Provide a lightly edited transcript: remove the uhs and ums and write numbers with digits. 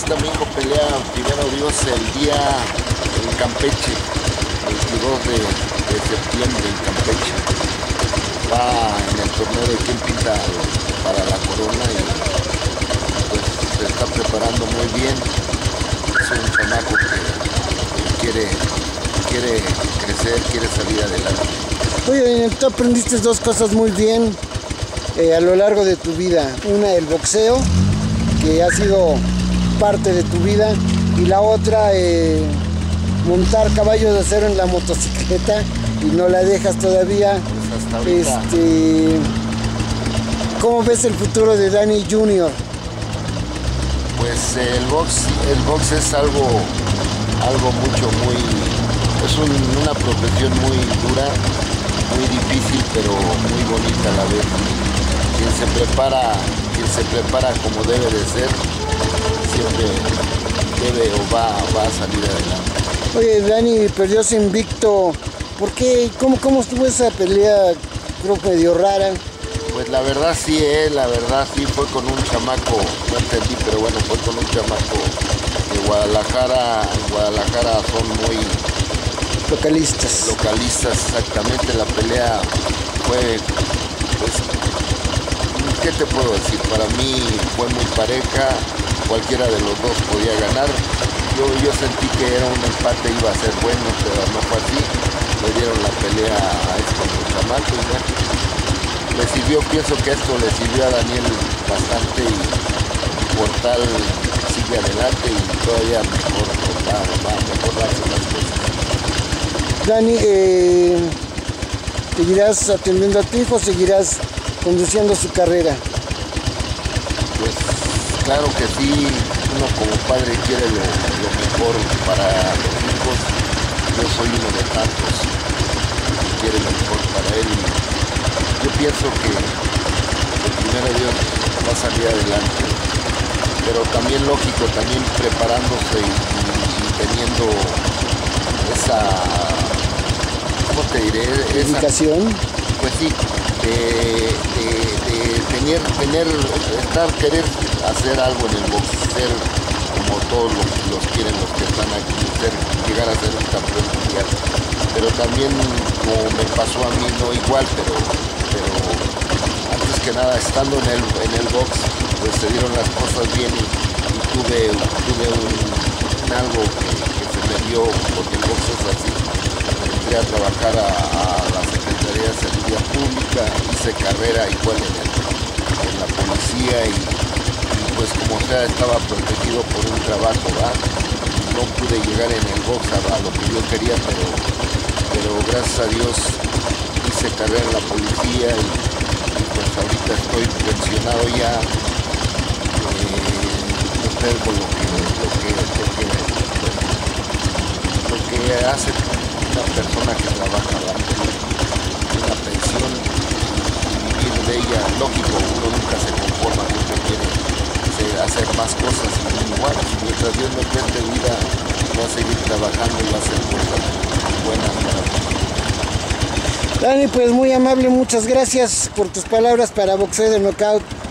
Esta mi hijo pelea, primero Dios, el día en Campeche, el 22 de septiembre en Campeche. Va en el torneo de quien pinta para la corona y pues se está preparando muy bien. Es un chamaco que quiere crecer, quiere salir adelante. Oye, tú aprendiste dos cosas muy bien a lo largo de tu vida. Una, el boxeo, que ha sido parte de tu vida, y la otra, montar caballos de acero en la motocicleta y no la dejas todavía. Pues hasta ahorita. ¿Cómo ves el futuro de Dani Jr.? Pues el box es algo es una profesión muy dura, muy difícil, pero muy bonita a la vez. Quien se prepara como debe de ser, siempre debe o va a salir adelante. Oye, Dani perdió su invicto. ¿Por qué? ¿Cómo estuvo esa pelea? Creo que medio rara. Pues la verdad sí, fue con un chamaco, no entendí, pero bueno, fue con un chamaco de Guadalajara. En Guadalajara son muy localistas, exactamente. La pelea fue, pues, ¿qué te puedo decir? Para mí fue muy pareja, cualquiera de los dos podía ganar. Yo sentí que era un empate, iba a ser bueno, pero no fue así. Le dieron la pelea a estos chamacos, ¿no? Pienso que esto le sirvió a Daniel bastante y por tal sigue adelante y todavía mejor darse las cosas. Dani, ¿seguirás atendiendo a tu hijo o seguirás conduciendo su carrera? Pues claro que sí, uno como padre quiere lo mejor para los hijos. Yo soy uno de tantos que quiere lo mejor para él. Yo pienso que primero Dios va a salir adelante, pero también lógico, también preparándose y teniendo esa, ¿cómo te diré? ¿Dedicación? Pues sí, querer hacer algo en el box, ser como todos los quieren, los que están aquí, llegar a ser un campeón mundial. Pero también, como me pasó a mí, no igual, pero antes que nada, estando en el box, pues se dieron las cosas bien y tuve algo que se me dio, porque el box es así. Entré a trabajar a la Secretaría de Seguridad Pública, hice carrera igual en la policía y pues como sea estaba protegido por un trabajo, ¿verdad? No pude llegar en el box a lo que yo quería, pero gracias a Dios hice carrera en la policía y pues ahorita estoy pensionado ya. No tengo lo que hace una persona que trabaja, una pensión y vivir de ella. Lógico, uno nunca se conforma, siempre quiere hacer más cosas. Igual, mientras Dios me preste vida, voy a seguir trabajando y voy a hacer cosas buenas para mí. Dani, pues muy amable, muchas gracias por tus palabras para Boxeo de Knockout.